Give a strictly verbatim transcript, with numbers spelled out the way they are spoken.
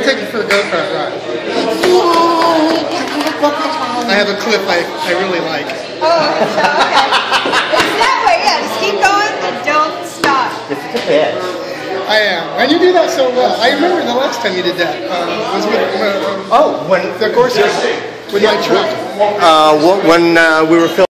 take you for a go-kart ride. I have a clip I, I really like. Oh, okay. It's that way, yeah. Just keep going and don't stop. This is a bit. I am. And you do that so well. I remember the last time you did that. Um, was with, uh, Oh, when the course with my truck. uh, when uh, we were filming.